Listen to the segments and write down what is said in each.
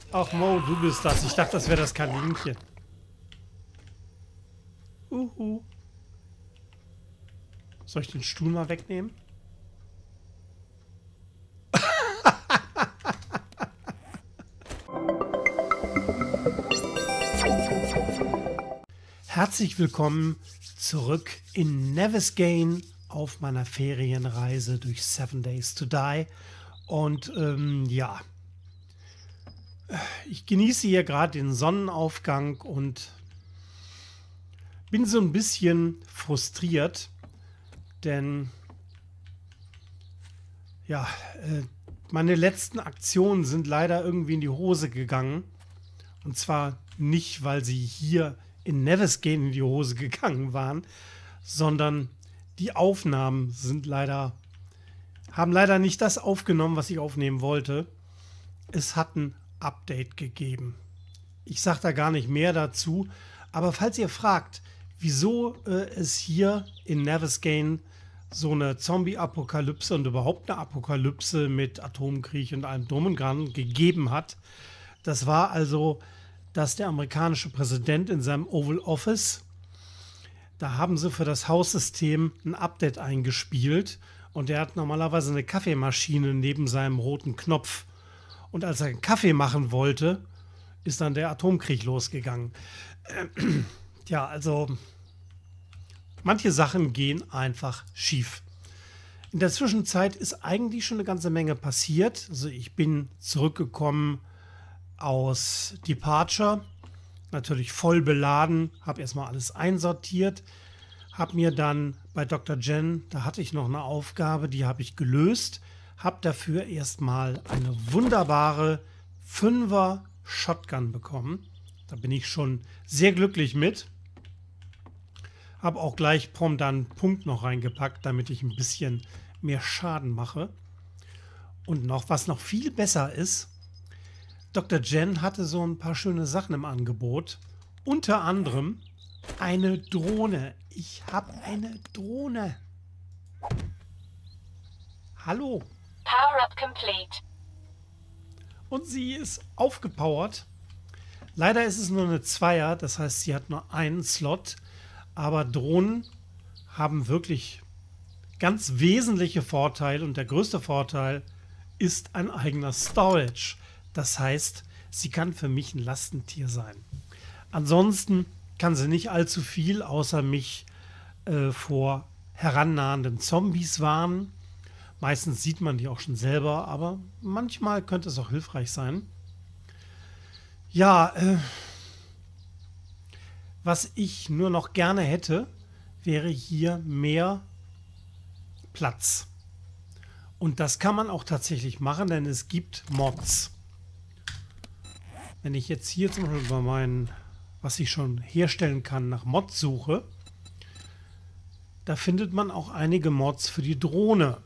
Ach Mo, du bist das. Ich dachte, das wäre das Kaninchen. Soll ich den Stuhl mal wegnehmen? Herzlich willkommen zurück in Nevezgane auf meiner Ferienreise durch 7 Days to Die. Und ja, ich genieße hier gerade den Sonnenaufgang und bin so ein bisschen frustriert, denn ja, meine letzten Aktionen sind leider irgendwie in die Hose gegangen. Und zwar nicht, weil sie hier in Nevezgane in die Hose gegangen waren, sondern die Aufnahmen haben leider nicht das aufgenommen, was ich aufnehmen wollte. Es hat ein Update gegeben. Ich sage da gar nicht mehr dazu, aber falls ihr fragt, wieso es hier in Nevezgane so eine Zombie-Apokalypse und überhaupt eine Apokalypse mit Atomkrieg und allem Drum und Dran gegeben hat, das war also, dass der amerikanische Präsident in seinem Oval Office, da haben sie für das Haussystem ein Update eingespielt und er hat normalerweise eine Kaffeemaschine neben seinem roten Knopf. Und als er einen Kaffee machen wollte, ist dann der Atomkrieg losgegangen. Ja, also manche Sachen gehen einfach schief. In der Zwischenzeit ist eigentlich schon eine ganze Menge passiert. Also ich bin zurückgekommen aus Departure, natürlich voll beladen, habe erstmal alles einsortiert, habe mir dann bei Dr. Jen, da hatte ich noch eine Aufgabe, die habe ich gelöst, habe dafür erstmal eine wunderbare 5er Shotgun bekommen. Da bin ich schon sehr glücklich mit. Habe auch gleich prompt dann einen Punkt noch reingepackt, damit ich ein bisschen mehr Schaden mache. Und noch, was noch viel besser ist, Dr. Jen hatte so ein paar schöne Sachen im Angebot. Unter anderem eine Drohne. Ich habe eine Drohne. Hallo. Power-up complete. Und sie ist aufgepowert. Leider ist es nur eine Zweier, das heißt, sie hat nur einen Slot. Aber Drohnen haben wirklich ganz wesentliche Vorteile. Und der größte Vorteil ist ein eigener Storage. Das heißt, sie kann für mich ein Lastentier sein. Ansonsten kann sie nicht allzu viel, außer mich vor herannahenden Zombies warnen. Meistens sieht man die auch schon selber, aber manchmal könnte es auch hilfreich sein. Ja, was ich nur noch gerne hätte, wäre hier mehr Platz. Und das kann man auch tatsächlich machen, denn es gibt Mods. Wenn ich jetzt hier zum Beispiel bei meinen, was ich schon herstellen kann, nach Mods suche, da findet man auch einige Mods für die Drohne.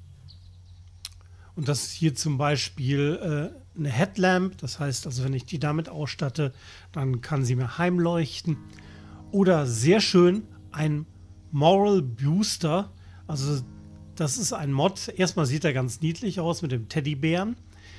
Und das ist hier zum Beispiel eine Headlamp. Das heißt, also wenn ich die damit ausstatte, dann kann sie mir heimleuchten. Oder sehr schön ein Moral Booster. Also das ist ein Mod. Erstmal sieht er ganz niedlich aus mit dem Teddybären.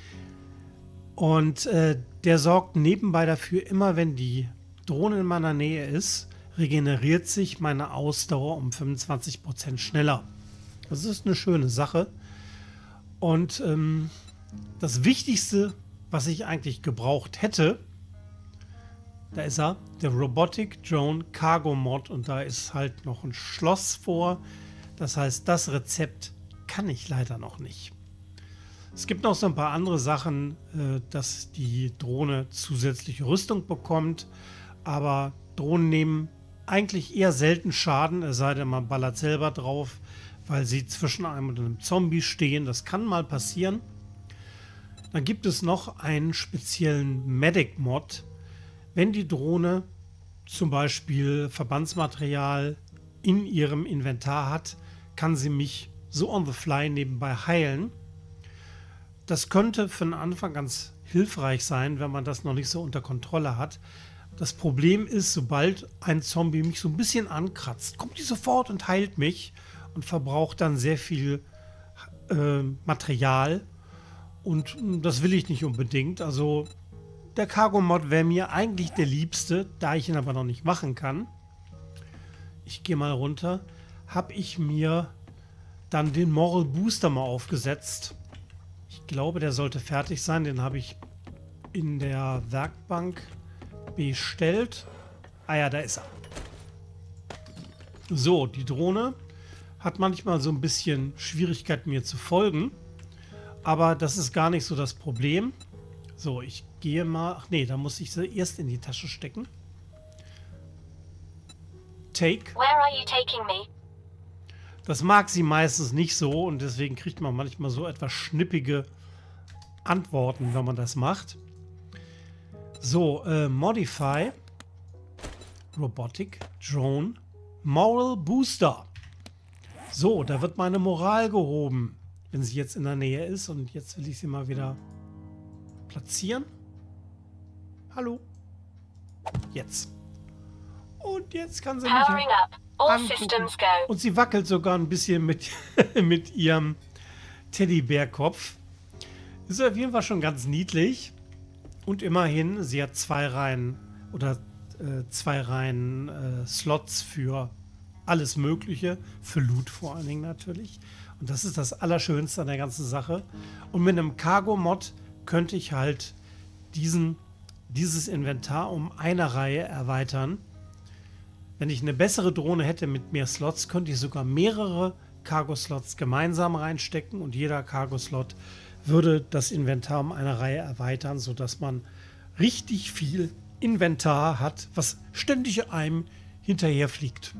Und der sorgt nebenbei dafür, immer wenn die Drohne in meiner Nähe ist, regeneriert sich meine Ausdauer um 25% schneller. Das ist eine schöne Sache. Und das Wichtigste, was ich eigentlich gebraucht hätte, da ist er, der Robotic Drone Cargo Mod. Und da ist halt noch ein Schloss vor. Das heißt, das Rezept kann ich leider noch nicht. Es gibt noch so ein paar andere Sachen, dass die Drohne zusätzliche Rüstung bekommt. Aber Drohnen nehmen eigentlich eher selten Schaden, es sei denn, man ballert selber drauf, weil sie zwischen einem und einem Zombie stehen. Das kann mal passieren. Dann gibt es noch einen speziellen Medic-Mod. Wenn die Drohne zum Beispiel Verbandsmaterial in ihrem Inventar hat, kann sie mich so on the fly nebenbei heilen. Das könnte für den Anfang ganz hilfreich sein, wenn man das noch nicht so unter Kontrolle hat. Das Problem ist, sobald ein Zombie mich so ein bisschen ankratzt, kommt die sofort und heilt mich und verbraucht dann sehr viel Material. Und das will ich nicht unbedingt. Also der Cargo-Mod wäre mir eigentlich der liebste, da ich ihn aber noch nicht machen kann. Ich gehe mal runter. Habe ich mir dann den Moral Booster mal aufgesetzt. Ich glaube, der sollte fertig sein. Den habe ich in der Werkbank bestellt. Ah ja, da ist er. So, die Drohne hat manchmal so ein bisschen Schwierigkeit, mir zu folgen. Aber das ist gar nicht so das Problem. So, ich gehe mal... Ach nee, da muss ich sie erst in die Tasche stecken. Take. Where are you taking me? Das mag sie meistens nicht so und deswegen kriegt man manchmal so etwas schnippige Antworten, wenn man das macht. So, Modify. Robotic Drone. Moral Booster. So, da wird meine Moral gehoben, wenn sie jetzt in der Nähe ist. Und jetzt will ich sie mal wieder platzieren. Hallo. Jetzt. Und jetzt kann sie mich Powering up. All angucken. systems go. Und sie wackelt sogar ein bisschen mit, mit ihrem Teddybärkopf. Ist auf jeden Fall schon ganz niedlich. Und immerhin, sie hat zwei Reihen Slots für alles Mögliche. Für Loot vor allen Dingen natürlich. Und das ist das Allerschönste an der ganzen Sache. Und mit einem Cargo-Mod könnte ich halt dieses Inventar um eine Reihe erweitern. Wenn ich eine bessere Drohne hätte mit mehr Slots, könnte ich sogar mehrere Cargo-Slots gemeinsam reinstecken und jeder Cargo-Slot würde das Inventar um eine Reihe erweitern, sodass man richtig viel Inventar hat, was ständig einem hinterher fliegt.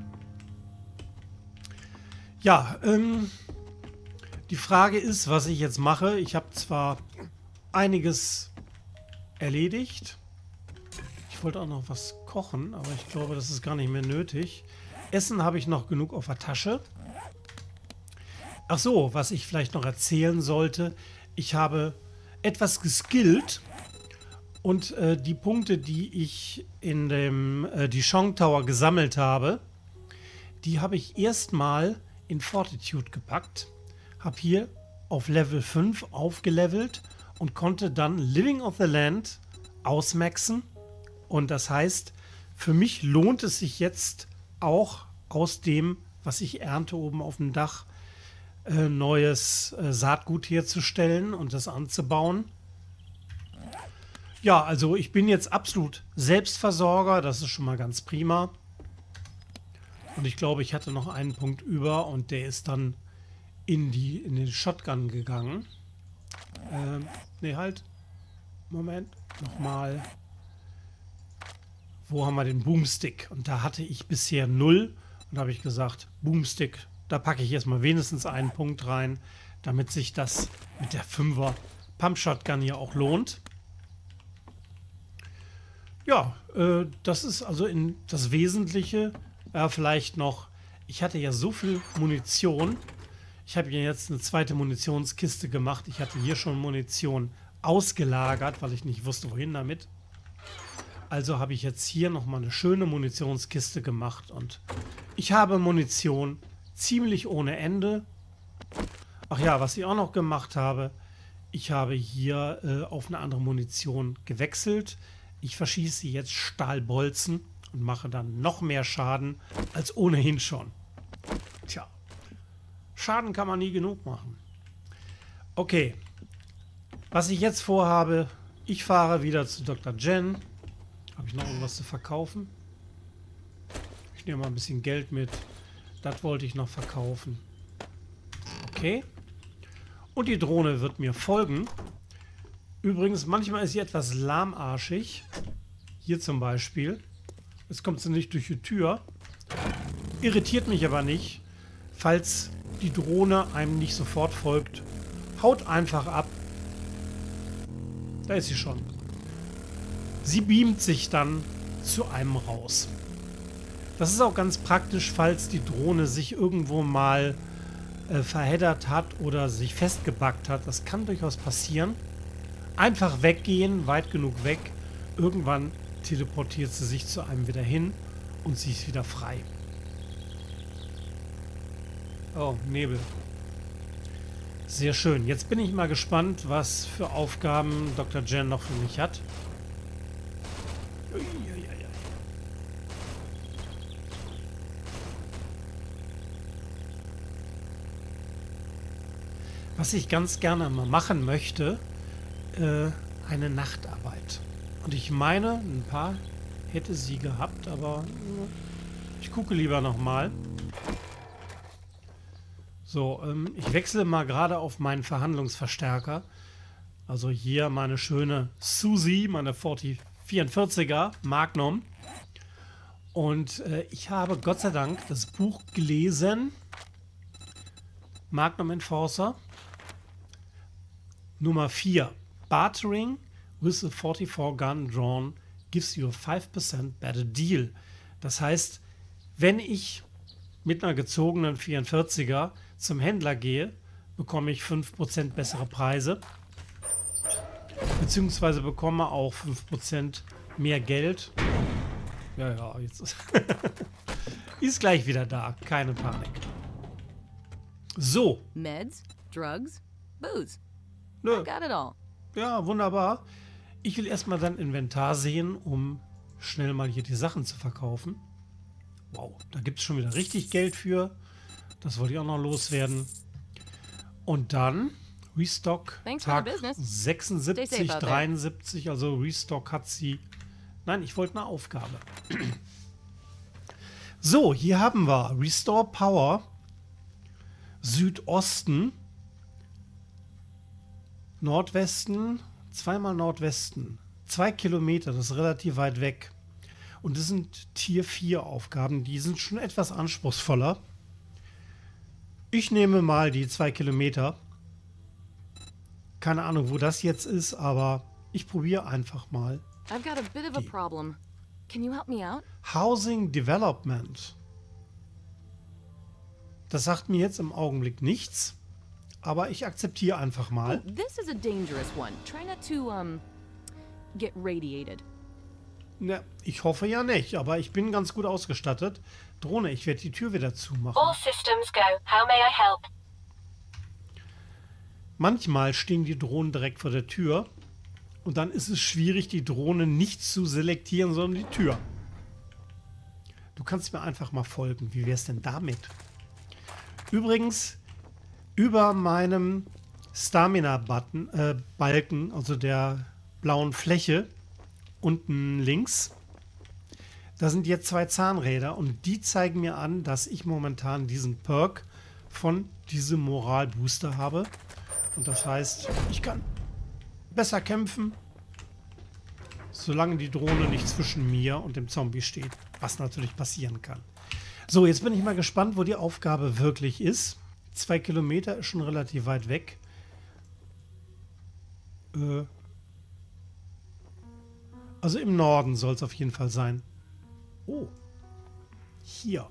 Ja, die Frage ist, was ich jetzt mache. Ich habe zwar einiges erledigt. Ich wollte auch noch was kochen, aber ich glaube, das ist gar nicht mehr nötig. Essen habe ich noch genug auf der Tasche. Ach so, was ich vielleicht noch erzählen sollte. Ich habe etwas geskillt und die Punkte, die ich in dem Dijon Tower gesammelt habe, die habe ich erstmal in Fortitude gepackt. Habe hier auf Level 5 aufgelevelt und konnte dann Living of the Land ausmaxen. Und das heißt, für mich lohnt es sich jetzt auch aus dem, was ich ernte oben auf dem Dach, neues Saatgut herzustellen und das anzubauen. Ja, also ich bin jetzt absolut Selbstversorger, das ist schon mal ganz prima. Und ich glaube, ich hatte noch einen Punkt über und der ist dann in den Shotgun gegangen. Ne, halt. Moment. Nochmal. Wo haben wir den Boomstick? Und da hatte ich bisher 0. Und da habe ich gesagt, Boomstick, da packe ich erstmal wenigstens einen Punkt rein, damit sich das mit der 5er Pump Shotgun hier auch lohnt. Ja, das ist also in das Wesentliche. Vielleicht noch, ich hatte ja so viel Munition. Ich habe hier jetzt eine zweite Munitionskiste gemacht. Ich hatte hier schon Munition ausgelagert, weil ich nicht wusste, wohin damit. Also habe ich jetzt hier nochmal eine schöne Munitionskiste gemacht und ich habe Munition ziemlich ohne Ende. Ach ja, was ich auch noch gemacht habe, ich habe hier auf eine andere Munition gewechselt. Ich verschieße jetzt Stahlbolzen und mache dann noch mehr Schaden als ohnehin schon. Tja, Schaden kann man nie genug machen. Okay, was ich jetzt vorhabe, ich fahre wieder zu Dr. Jen. Habe ich noch irgendwas zu verkaufen? Ich nehme mal ein bisschen Geld mit. Das wollte ich noch verkaufen. Okay. Und die Drohne wird mir folgen. Übrigens, manchmal ist sie etwas lahmarschig. Hier zum Beispiel. Jetzt kommt sie nicht durch die Tür. Irritiert mich aber nicht. Falls die Drohne einem nicht sofort folgt, haut einfach ab. Da ist sie schon. Sie beamt sich dann zu einem raus. Das ist auch ganz praktisch, falls die Drohne sich irgendwo mal verheddert hat oder sich festgebackt hat. Das kann durchaus passieren. Einfach weggehen, weit genug weg. Irgendwann teleportiert sie sich zu einem wieder hin und sie ist wieder frei. Oh, Nebel. Sehr schön. Jetzt bin ich mal gespannt, was für Aufgaben Dr. Jen noch für mich hat. Uiuiui. Was ich ganz gerne mal machen möchte, eine Nachtarbeit. Und ich meine, ein paar hätte sie gehabt, aber ich gucke lieber nochmal. So, ich wechsle mal gerade auf meinen Verhandlungsverstärker. Also hier meine schöne Susie, meine 44er Magnum. Und ich habe Gott sei Dank das Buch gelesen. Magnum Enforcer. Nummer 4. Bartering with a 44 gun drawn gives you a 5% better deal. Das heißt, wenn ich mit einer gezogenen 44er zum Händler gehe, bekomme ich 5% bessere Preise. Beziehungsweise bekomme auch 5% mehr Geld. Ja, jetzt ist gleich wieder da. Keine Panik. So. Meds, drugs, booze. Nö. I got it all. Ja, wunderbar. Ich will erstmal dein Inventar sehen, um schnell mal hier die Sachen zu verkaufen. Wow, da gibt es schon wieder richtig Geld für. Das wollte ich auch noch loswerden. Und dann Restock Thanks for the Tag business. Stay 76, safe out there. 73. Also Restock hat sie... Nein, ich wollte eine Aufgabe. So, hier haben wir Restore Power. Südosten. Nordwesten. Zweimal Nordwesten. 2 Kilometer, das ist relativ weit weg. Und das sind Tier 4 Aufgaben, die sind schon etwas anspruchsvoller. Ich nehme mal die 2 Kilometer. Keine Ahnung, wo das jetzt ist, aber ich probiere einfach mal. I've got a bit of a Die. problem. Can you help me out? Housing Development. Das sagt mir jetzt im Augenblick nichts, aber ich akzeptiere einfach Oh, mal. this is a dangerous one. Try not to, get radiated. Ja, ich hoffe ja nicht, aber ich bin ganz gut ausgestattet. Drohne, ich werde die Tür wieder zumachen. All systems go. How may I help? Manchmal stehen die Drohnen direkt vor der Tür und dann ist es schwierig, die Drohne nicht zu selektieren, sondern die Tür. Du kannst mir einfach mal folgen. Wie wäre es denn damit? Übrigens, über meinem Stamina-Balken, also der blauen Fläche, unten links, da sind jetzt 2 Zahnräder und die zeigen mir an, dass ich momentan diesen Perk von diesem Moral-Booster habe. Und das heißt, ich kann besser kämpfen, solange die Drohne nicht zwischen mir und dem Zombie steht, was natürlich passieren kann. So, jetzt bin ich mal gespannt, wo die Aufgabe wirklich ist. 2 Kilometer ist schon relativ weit weg. Also im Norden soll es auf jeden Fall sein. Oh, hier.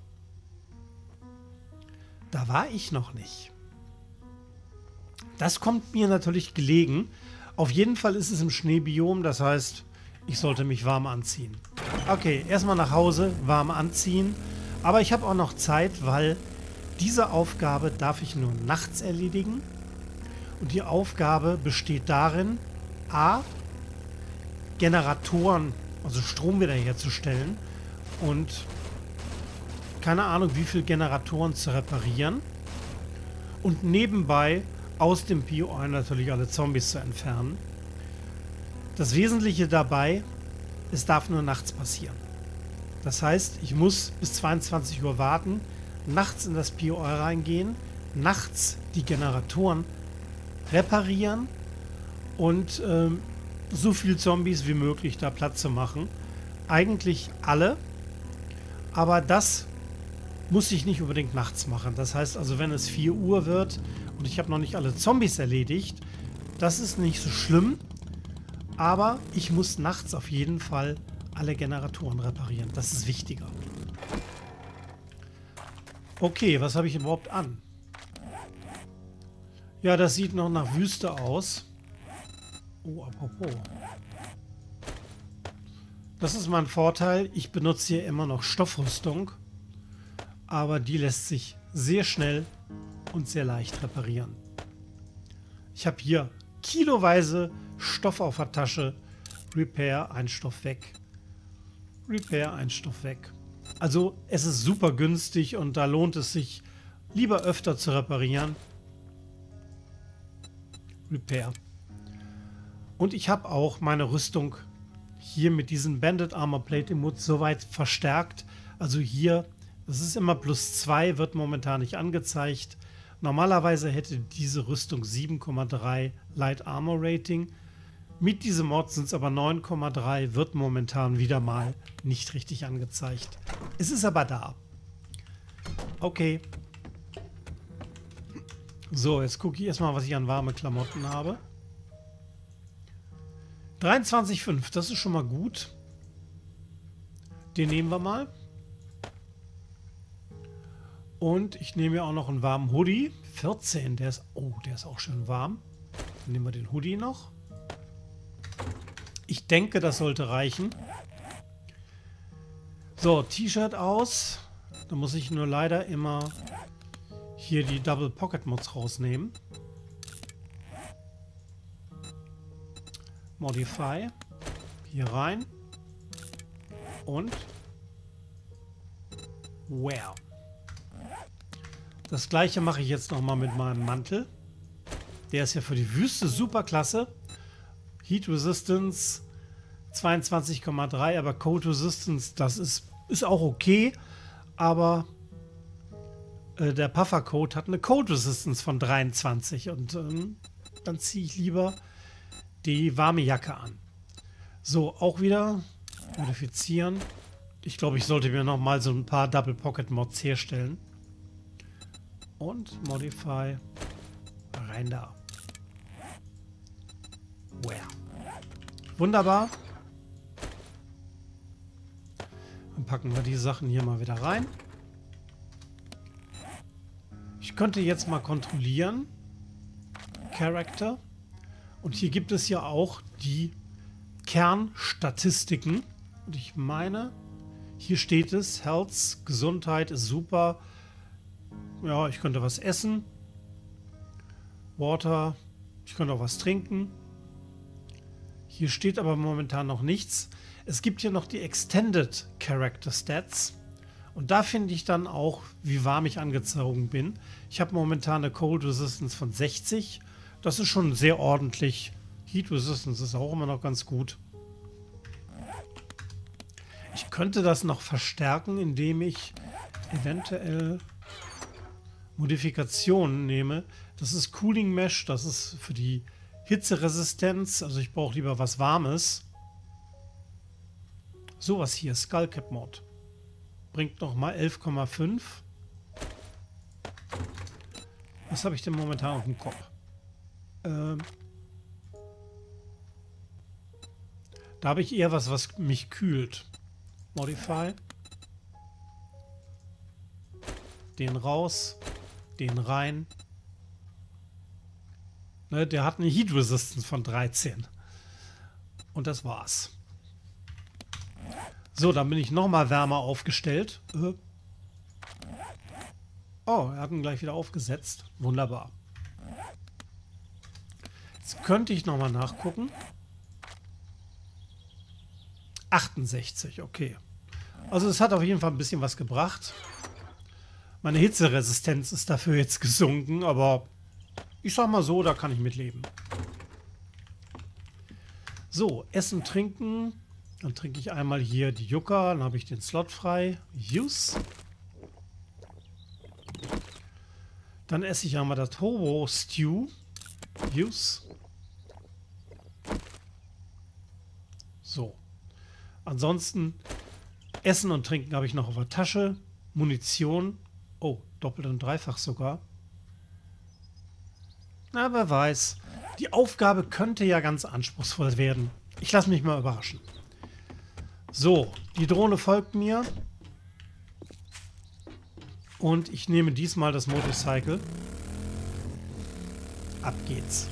Da war ich noch nicht. Das kommt mir natürlich gelegen. Auf jeden Fall ist es im Schneebiom, das heißt, ich sollte mich warm anziehen. Okay, erstmal nach Hause, warm anziehen. Aber ich habe auch noch Zeit, weil diese Aufgabe darf ich nur nachts erledigen. Und die Aufgabe besteht darin, A, Generatoren, also Strom wiederherzustellen und keine Ahnung, wie viele Generatoren zu reparieren. Und nebenbei aus dem POI natürlich alle Zombies zu entfernen. Das Wesentliche dabei, es darf nur nachts passieren. Das heißt, ich muss bis 22 Uhr warten, nachts in das POI reingehen, nachts die Generatoren reparieren und so viel Zombies wie möglich da Platz zu machen. Eigentlich alle, aber das muss ich nicht unbedingt nachts machen. Das heißt also, wenn es 4 Uhr wird und ich habe noch nicht alle Zombies erledigt, das ist nicht so schlimm, aber ich muss nachts auf jeden Fall alle Generatoren reparieren. Das ist wichtiger. Okay, was habe ich überhaupt an? Ja, das sieht noch nach Wüste aus. Oh, apropos. Das ist mein Vorteil. Ich benutze hier immer noch Stoffrüstung. Aber die lässt sich sehr schnell und sehr leicht reparieren. Ich habe hier kiloweise Stoff auf der Tasche. Repair, ein Stoff weg. Repair, ein Stoff weg. Also es ist super günstig und da lohnt es sich, lieber öfter zu reparieren. Repair. Und ich habe auch meine Rüstung hier mit diesem Banded Armor Plating Mod soweit verstärkt. Also hier, das ist immer +2, wird momentan nicht angezeigt. Normalerweise hätte diese Rüstung 7,3 Light Armor Rating. Mit diesem Mod sind es aber 9,3, wird momentan wieder mal nicht richtig angezeigt. Es ist aber da. Okay. So, jetzt gucke ich erstmal, was ich an warme Klamotten habe. 23,5, das ist schon mal gut. Den nehmen wir mal. Und ich nehme ja auch noch einen warmen Hoodie. 14, der ist auch schön warm. Dann nehmen wir den Hoodie noch. Ich denke, das sollte reichen. So, T-Shirt aus. Da muss ich nur leider immer hier die Double Pocket Mods rausnehmen. Modify. Hier rein. Und Wear. Das gleiche mache ich jetzt nochmal mit meinem Mantel. Der ist ja für die Wüste super klasse. Heat Resistance 22,3, aber Cold Resistance, das ist auch okay. Aber der Puffer Coat hat eine Cold Resistance von 23 und dann ziehe ich lieber die warme Jacke an. So, auch wieder modifizieren. Ich glaube, ich sollte mir noch mal so ein paar Double Pocket Mods herstellen. Und Modify. Rein da. Wear. Wunderbar. Dann packen wir die Sachen hier mal wieder rein. Ich könnte jetzt mal kontrollieren. Character. Und hier gibt es ja auch die Kernstatistiken. Und ich meine, hier steht es, Health, Gesundheit ist super. Ja, ich könnte was essen. Water, ich könnte auch was trinken. Hier steht aber momentan noch nichts. Es gibt hier noch die Extended Character Stats. Und da finde ich dann auch, wie warm ich angezogen bin. Ich habe momentan eine Cold Resistance von 60. Das ist schon sehr ordentlich. Heat Resistance ist auch immer noch ganz gut. Ich könnte das noch verstärken, indem ich eventuell Modifikationen nehme. Das ist Cooling Mesh, das ist für die Hitzeresistenz. Also ich brauche lieber was Warmes. Sowas hier, Skullcap Mod. Bringt nochmal 11,5. Was habe ich denn momentan auf dem Kopf? Da habe ich eher was mich kühlt. Modify. Den raus. Den rein. Ne, der hat eine Heat Resistance von 13. Und das war's. So, dann bin ich nochmal wärmer aufgestellt. Oh, er hat ihn gleich wieder aufgesetzt. Wunderbar. Jetzt könnte ich nochmal nachgucken. 68, okay. Also es hat auf jeden Fall ein bisschen was gebracht. Meine Hitzeresistenz ist dafür jetzt gesunken, aber ich sag mal so, da kann ich mitleben. So, Essen, Trinken. Dann trinke ich einmal hier die Yucca, dann habe ich den Slot frei. Use. Dann esse ich einmal das Turbo Stew. Use. So. Ansonsten Essen und Trinken habe ich noch auf der Tasche. Munition. Oh, doppelt und dreifach sogar. Na, wer weiß. Die Aufgabe könnte ja ganz anspruchsvoll werden. Ich lasse mich mal überraschen. So, die Drohne folgt mir. Und ich nehme diesmal das Motorcycle. Ab geht's.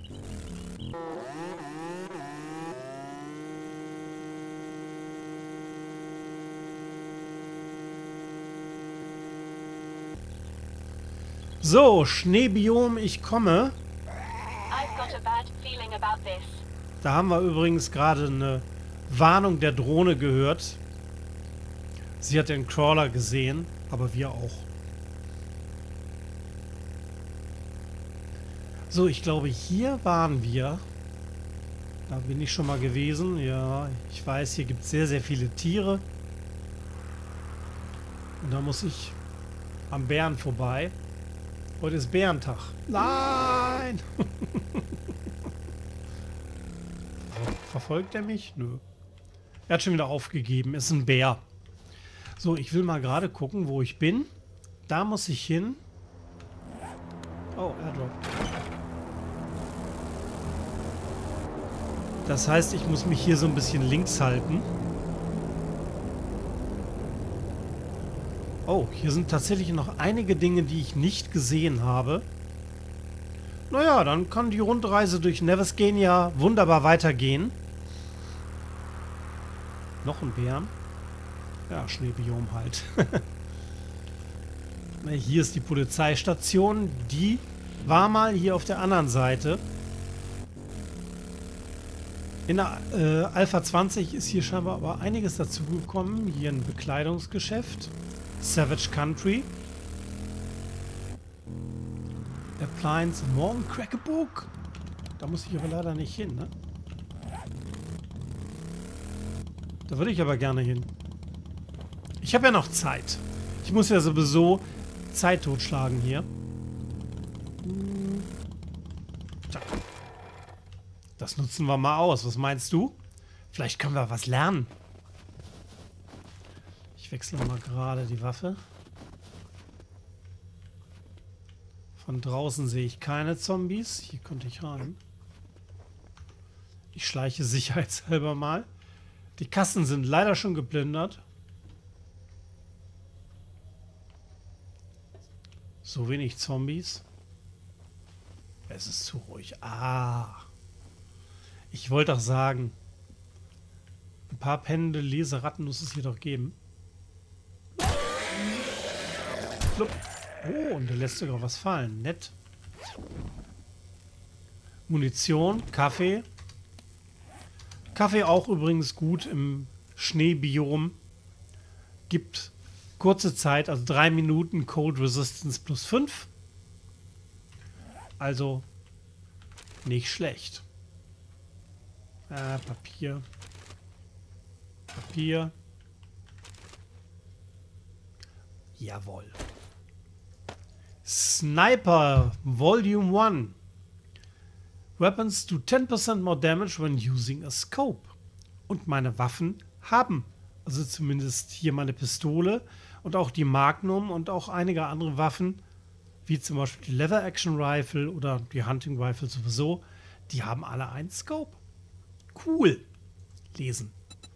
So, Schneebiom, ich komme. I've got a bad feeling about this. Da haben wir übrigens gerade eine Warnung der Drohne gehört. Sie hat den Crawler gesehen, aber wir auch. So, ich glaube, hier waren wir. Da bin ich schon mal gewesen. Ja, ich weiß, hier gibt es sehr, sehr viele Tiere. Und da muss ich am Bären vorbei. Heute ist Bärentag. Nein! Verfolgt er mich? Nö. Er hat schon wieder aufgegeben. Ist ein Bär. So, ich will mal gerade gucken, wo ich bin. Da muss ich hin. Oh, Airdrop. Das heißt, ich muss mich hier so ein bisschen links halten. Oh, hier sind tatsächlich noch einige Dinge, die ich nicht gesehen habe. Naja, dann kann die Rundreise durch Neversgenia wunderbar weitergehen. Noch ein Bären. Ja, Schneebiom halt. Hier ist die Polizeistation. Die war mal hier auf der anderen Seite. In der Alpha 20 ist hier scheinbar aber einiges dazugekommen. Hier ein Bekleidungsgeschäft. Savage Country. Appliance Morgen Crackbook. Da muss ich aber leider nicht hin, ne? Da würde ich aber gerne hin. Ich habe ja noch Zeit. Ich muss ja sowieso Zeit totschlagen hier. Das nutzen wir mal aus. Was meinst du? Vielleicht können wir was lernen. Ich wechsle mal gerade die Waffe. Von draußen sehe ich keine Zombies. Hier könnte ich rein. Ich schleiche sicherheitshalber mal. Die Kassen sind leider schon geplündert. So wenig Zombies. Es ist zu ruhig. Ah. Ich wollte doch sagen, ein paar pennende Leseratten muss es hier doch geben. Flupp. Oh, und der lässt sogar was fallen. Nett. Munition, Kaffee. Kaffee auch übrigens gut im Schneebiom. Gibt kurze Zeit, also 3 Minuten Cold Resistance plus 5. Also nicht schlecht. Papier. Papier. Jawohl. Sniper Volume 1. Weapons do 10% more damage when using a scope. Und meine Waffen haben, also zumindest hier meine Pistole und auch die Magnum und auch einige andere Waffen, wie zum Beispiel die Lever Action Rifle oder die Hunting Rifle sowieso, die haben alle einen Scope. Cool. Lesen.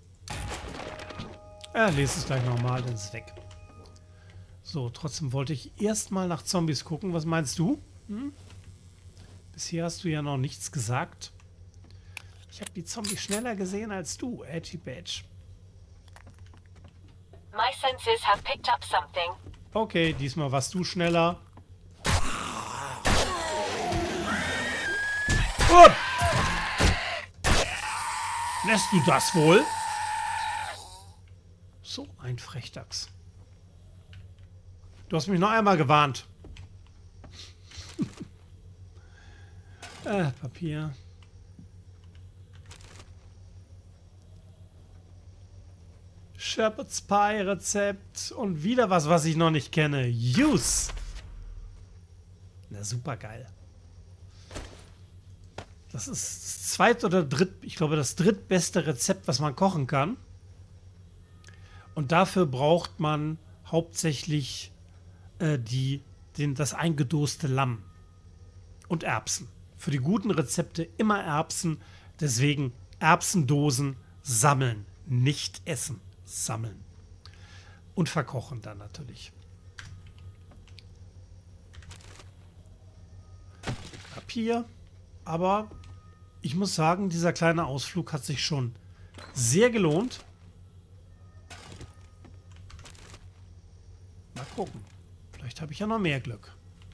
Lese es gleich nochmal, dann ist es weg. So, trotzdem wollte ich erstmal nach Zombies gucken. Was meinst du? Hm? Bisher hast du ja noch nichts gesagt. Ich habe die Zombies schneller gesehen als du, Edgy Badge. My senses have picked up something. Okay, diesmal warst du schneller. Up! Lässt du das wohl? So ein Frechdachs. Du hast mich noch einmal gewarnt. Papier. Shepherd's Pie Rezept. Und wieder was, was ich noch nicht kenne. Use. Na, super geil. Das ist das zweit- oder ich glaube, das drittbeste Rezept, was man kochen kann. Und dafür braucht man hauptsächlich das eingedoste Lamm. Und Erbsen. Für die guten Rezepte immer Erbsen. Deswegen Erbsendosen sammeln. Nicht essen. Sammeln. Und verkochen dann natürlich. Papier. Aber ich muss sagen, dieser kleine Ausflug hat sich schon sehr gelohnt. Mal gucken. Vielleicht habe ich ja noch mehr Glück.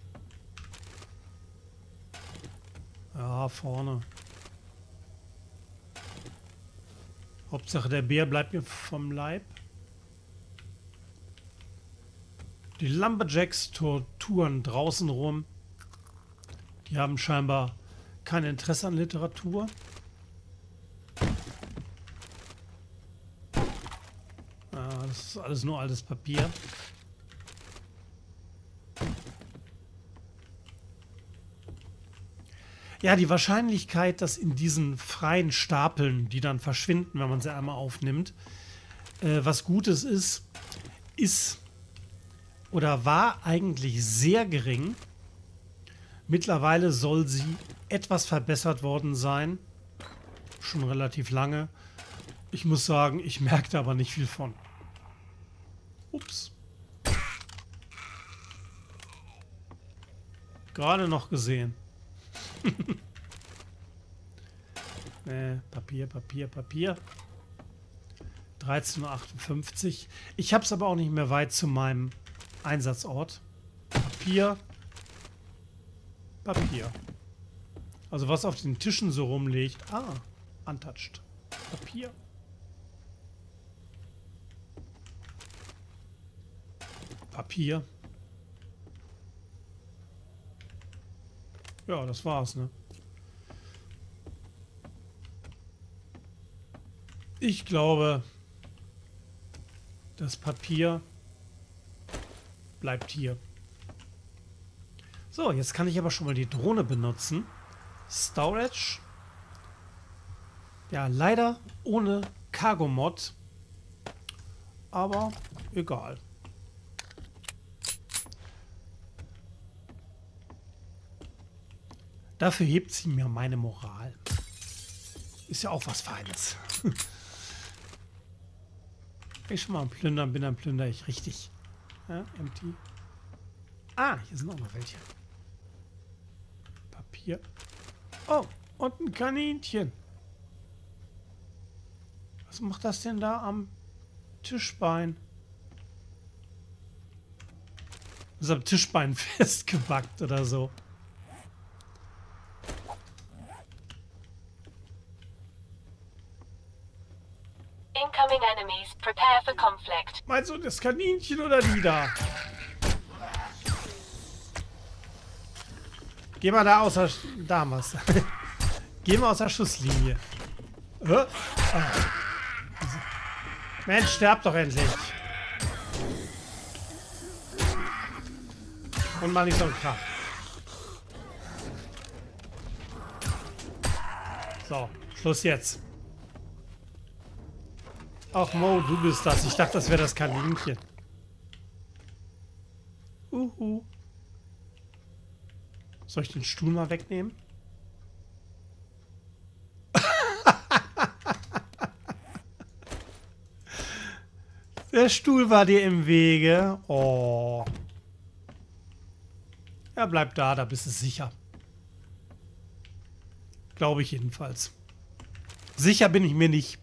Ja, vorne. Hauptsache der Bär bleibt mir vom Leib. Die Lumberjacks touren draußen rum. Die haben scheinbar kein Interesse an Literatur. Das ist alles nur altes Papier. Ja, die Wahrscheinlichkeit, dass in diesen freien Stapeln, die dann verschwinden, wenn man sie einmal aufnimmt, was Gutes ist oder war eigentlich sehr gering. Mittlerweile soll sie etwas verbessert worden sein. Schon relativ lange. Ich muss sagen, ich merke da aber nicht viel von. Ups. Gerade noch gesehen. Papier, Papier, Papier. 13:58 Uhr. Ich habe es aber auch nicht mehr weit zu meinem Einsatzort. Papier. Papier. Also was auf den Tischen so rumliegt. Ah, untouched. Papier. Papier. Ja, das war's, ne? Ich glaube, das Papier bleibt hier. So, jetzt kann ich aber schon mal die Drohne benutzen. Storage. Ja, leider ohne Cargo-Mod. Aber egal. Dafür hebt sie mir meine Moral. Ist ja auch was Feines. Wenn ich schon mal am Plündern bin, dann plündere ich richtig. Ja, empty. Ah, hier sind auch noch welche. Papier. Oh, und ein Kaninchen. Was macht das denn da am Tischbein? Das ist am Tischbein festgebackt oder so. Incoming enemies. Prepare for conflict. Meinst du das Kaninchen oder die da? Geh mal da außer... Damals. Geh mal aus der Schusslinie. Ah. Mensch, sterb doch endlich. Und mal nicht so ein Krach. So, Schluss jetzt. Ach Mo, du bist das. Ich dachte, das wäre das Kaninchen. Soll ich den Stuhl mal wegnehmen? Der Stuhl war dir im Wege. Oh. Ja, bleib da, da bist du sicher. Glaube ich jedenfalls. Sicher bin ich mir nicht.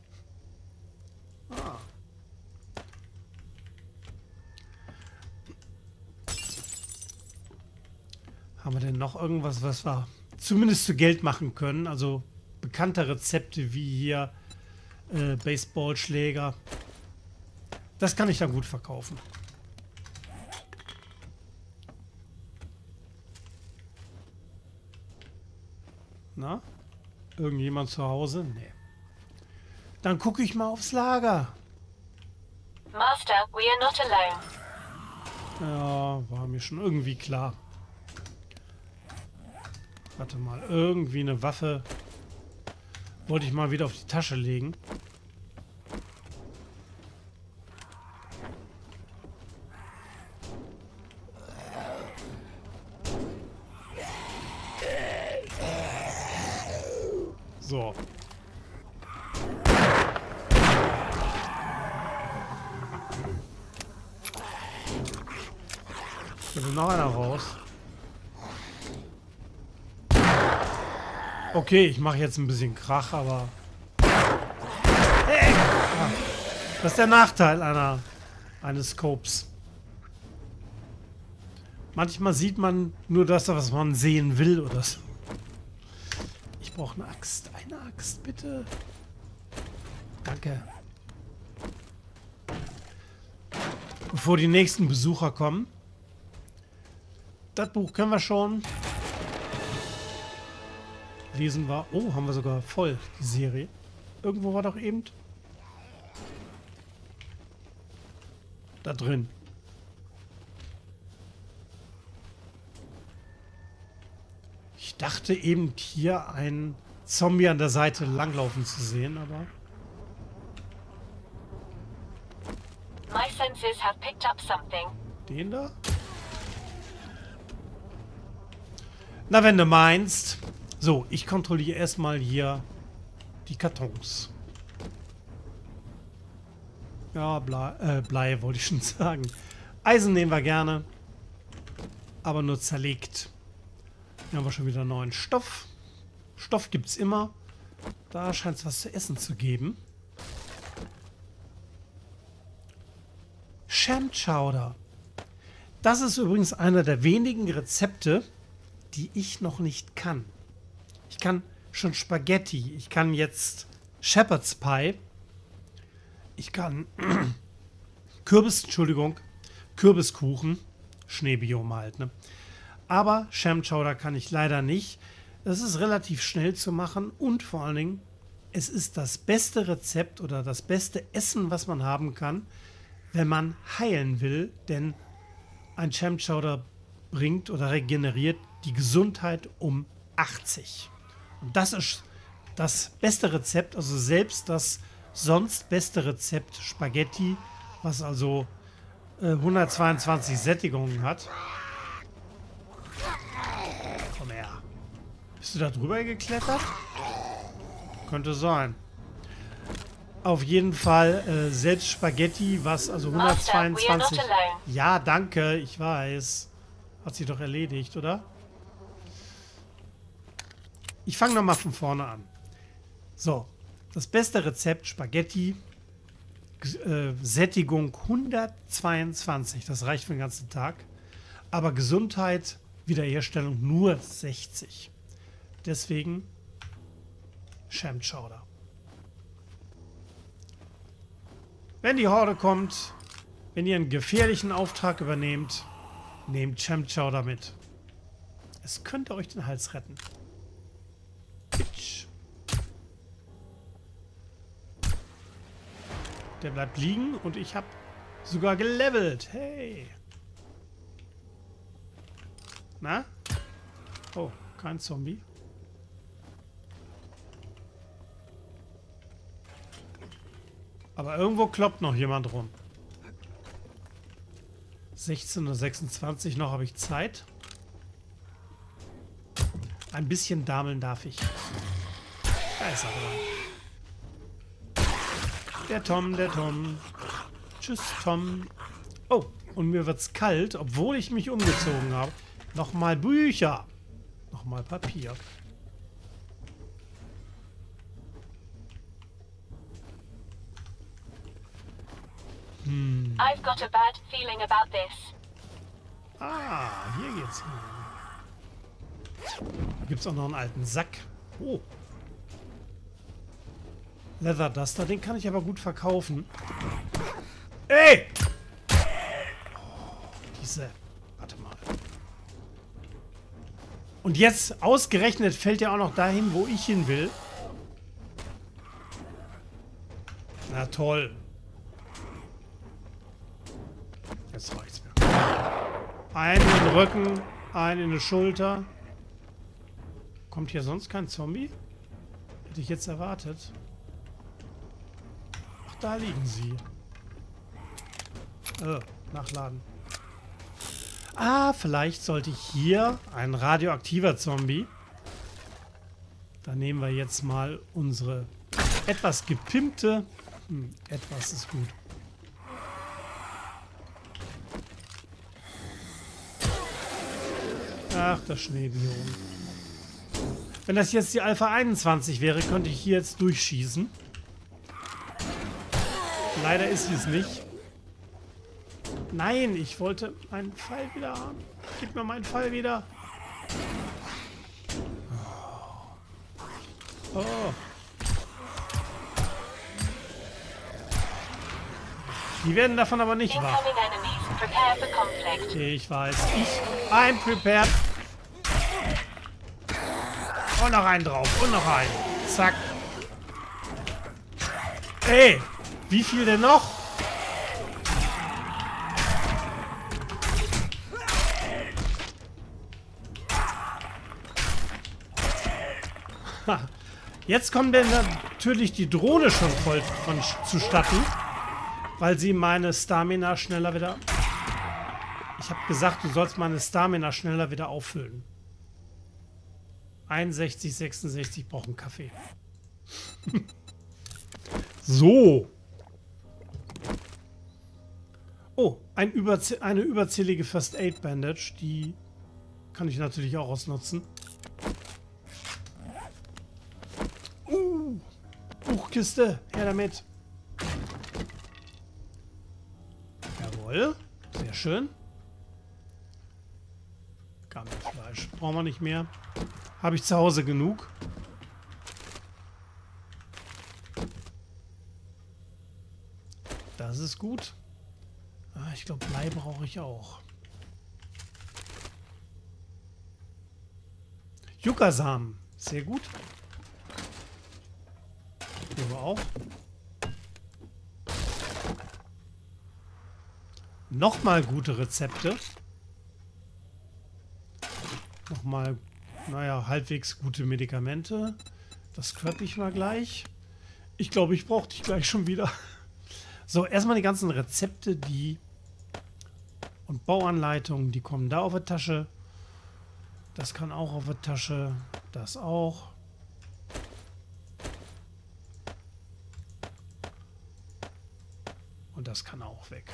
Haben wir denn noch irgendwas, was wir zumindest zu Geld machen können? Also bekannte Rezepte wie hier Baseballschläger. Das kann ich dann gut verkaufen. Na? Irgendjemand zu Hause? Nee. Dann gucke ich mal aufs Lager. Master, we are not alone. Ja, war mir schon irgendwie klar. Warte mal, irgendwie eine Waffe wollte ich mal wieder auf die Tasche legen. So. Da will noch einer raus. Okay, ich mache jetzt ein bisschen Krach, aber... Hey! Ah, das ist der Nachteil eines Scopes. Manchmal sieht man nur das, was man sehen will oder so. Ich brauche eine Axt. Eine Axt, bitte. Danke. Bevor die nächsten Besucher kommen. Das Buch können wir schon. Lesen wir. Oh, haben wir sogar voll, die Serie. Irgendwo war doch eben... Da drin. Ich dachte eben hier einen Zombie an der Seite langlaufen zu sehen, aber... My senses have picked up something. Den da? Na, wenn du meinst. So, ich kontrolliere erstmal hier die Kartons. Ja, Blei wollte ich schon sagen. Eisen nehmen wir gerne. Aber nur zerlegt. Hier haben wir schon wieder neuen Stoff. Stoff gibt es immer. Da scheint es was zu essen zu geben. Sham Chowder. Das ist übrigens einer der wenigen Rezepte, die ich noch nicht kann. Ich kann schon Spaghetti. Ich kann jetzt Shepherd's Pie. Ich kann Kürbiskuchen. Schneebiom halt, ne? Aber Sham Chowder kann ich leider nicht. Es ist relativ schnell zu machen und vor allen Dingen, es ist das beste Rezept oder das beste Essen, was man haben kann, wenn man heilen will, denn ein Sham Chowder bringt oder regeneriert die Gesundheit um 80. Und das ist das beste Rezept, also selbst das sonst beste Rezept Spaghetti, was also 122 Sättigungen hat. Komm her. Bist du da drüber geklettert? Könnte sein. Auf jeden Fall selbst Spaghetti, was also 122... Ja, danke, ich weiß. Hat sich doch erledigt, oder? Ich fange nochmal von vorne an. So, das beste Rezept Spaghetti, Sättigung 122, das reicht für den ganzen Tag. Aber Gesundheit, Wiederherstellung nur 60. Deswegen Sham Chowder. Wenn die Horde kommt, wenn ihr einen gefährlichen Auftrag übernehmt, nehmt Sham Chowder mit. Es könnte euch den Hals retten. Bitch. Der bleibt liegen und ich habe sogar gelevelt. Hey. Na? Oh, kein Zombie. Aber irgendwo kloppt noch jemand rum. 16:26 Uhr noch habe ich Zeit. Ein bisschen dameln darf ich. Da ist er dran. Der Tom, der Tom. Tschüss, Tom. Oh, und mir wird's kalt, obwohl ich mich umgezogen habe. Nochmal Bücher. Nochmal Papier. I've got a bad feeling about this. Ah, hier geht's hin. Hier gibt's auch noch einen alten Sack. Oh. Leather Duster, den kann ich aber gut verkaufen. Ey! Oh, diese... Warte mal. Und jetzt ausgerechnet fällt er auch noch dahin, wo ich hin will. Na toll. Jetzt reicht's mir. Einen in den Rücken, einen in die Schulter. Kommt hier sonst kein Zombie? Hätte ich jetzt erwartet. Ach, da liegen sie. Nachladen. Ah, vielleicht sollte ich hier ein radioaktiver Zombie. Da nehmen wir jetzt mal unsere etwas gepimpte... etwas ist gut. Ach, das Schneebiom. Wenn das jetzt die Alpha 21 wäre, könnte ich hier jetzt durchschießen. Leider ist sie es nicht. Nein, ich wollte meinen Pfeil wieder haben. Gib mir meinen Pfeil wieder. Oh. Die werden davon aber nicht wach. Incoming enemies. Prepare for conflict. Ich weiß. I'm prepared. Und noch einen drauf. Und noch einen. Zack. Ey, wie viel denn noch? Jetzt kommt denn natürlich die Drohne schon voll zustatten, weil sie meine Stamina schneller wieder... Ich habe gesagt, du sollst meine Stamina schneller wieder auffüllen. 61, 66 brauchen Kaffee. So. Oh, eine überzählige First Aid Bandage. Die kann ich natürlich auch ausnutzen. Buchkiste, her damit. Jawohl, sehr schön. Gammelfleisch brauchen wir nicht mehr. Habe ich zu Hause genug. Das ist gut. Ah, ich glaube, Blei brauche ich auch. Yucca-Samen, sehr gut. Hier war auch. Nochmal gute Rezepte. Nochmal, naja, halbwegs gute Medikamente. Das scrap ich mal gleich. Ich glaube, ich brauche dich gleich schon wieder. So, erstmal die ganzen Rezepte, und Bauanleitungen, die kommen da auf die Tasche. Das kann auch auf die Tasche. Das auch. Und das kann auch weg.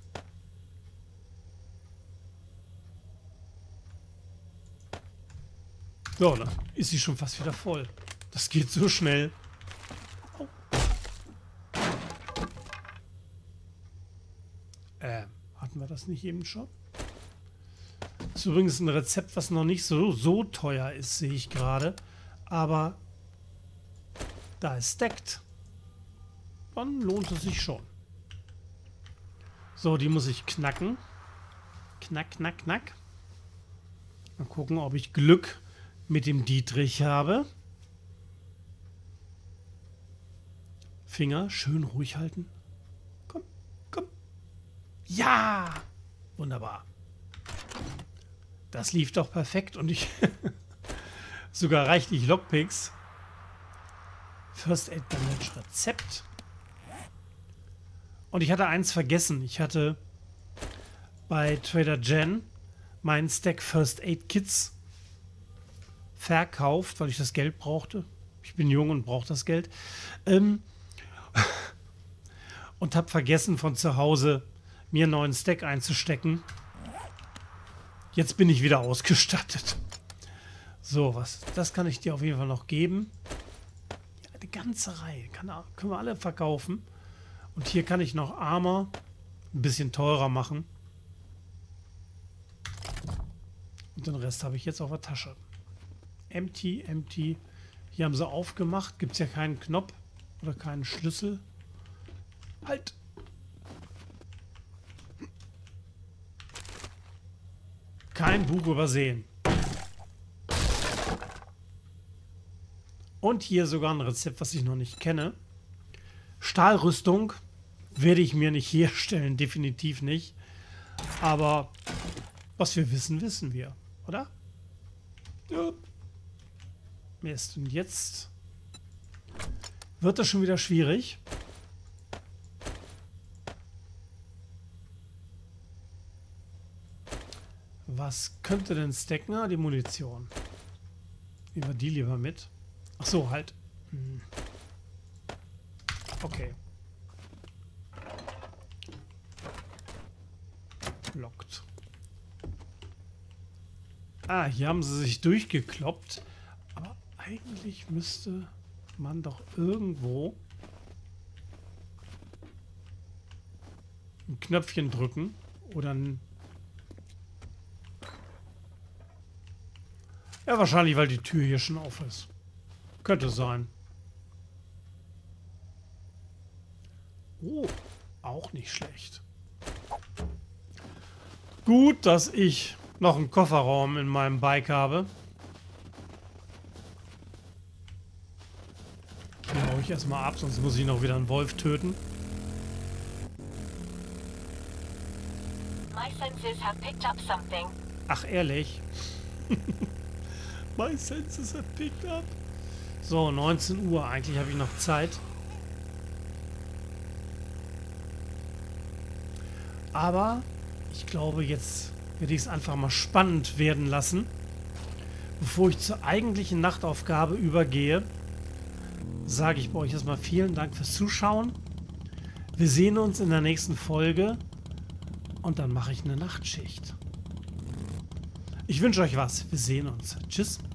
So, dann ist sie schon fast wieder voll. Das geht so schnell. Oh. Hatten wir das nicht eben schon? Das ist übrigens ein Rezept, was noch nicht so teuer ist, sehe ich gerade. Aber da es stackt, dann lohnt es sich schon. So, die muss ich knacken. Knack, knack, knack. Mal gucken, ob ich Glück mit dem Dietrich habe. Finger schön ruhig halten. Komm, komm. Ja! Wunderbar. Das lief doch perfekt und ich sogar reichlich Lockpicks. First Aid Bandage Rezept. Und ich hatte eins vergessen. Ich hatte bei Trader Jen meinen Stack First Aid Kits verkauft, weil ich das Geld brauchte. Ich bin jung und brauche das Geld. Und habe vergessen, von zu Hause mir einen neuen Stack einzustecken. Jetzt bin ich wieder ausgestattet. So, das kann ich dir auf jeden Fall noch geben. Ja, eine ganze Reihe. Können wir alle verkaufen. Und hier kann ich noch Armor ein bisschen teurer machen. Und den Rest habe ich jetzt auf der Tasche. Empty, empty. Hier haben sie aufgemacht. Gibt es ja keinen Knopf oder keinen Schlüssel. Halt! Kein Buch übersehen. Und hier sogar ein Rezept, was ich noch nicht kenne. Stahlrüstung werde ich mir nicht herstellen, definitiv nicht. Aber was wir wissen, wissen wir, oder? Ja. Mist, und jetzt wird das schon wieder schwierig. Was könnte denn stacken? Ah, die Munition. Nehmen wir die lieber mit. Ach so, halt. Okay. Lockt. Ah, hier haben sie sich durchgekloppt. Aber eigentlich müsste man doch irgendwo ein Knöpfchen drücken oder ein... Ja, wahrscheinlich, weil die Tür hier schon auf ist. Könnte sein. Oh, Auch nicht schlecht. Gut, dass ich noch einen Kofferraum in meinem Bike habe. Den hau ich erstmal ab, sonst muss ich noch wieder einen Wolf töten. My senses have picked up something. Ach, ehrlich? My senses have picked up. So, 19 Uhr. Eigentlich habe ich noch Zeit. Aber ich glaube, jetzt werde ich es einfach mal spannend werden lassen. Bevor ich zur eigentlichen Nachtaufgabe übergehe, sage ich bei euch erstmal vielen Dank fürs Zuschauen. Wir sehen uns in der nächsten Folge und dann mache ich eine Nachtschicht. Ich wünsche euch was. Wir sehen uns. Tschüss.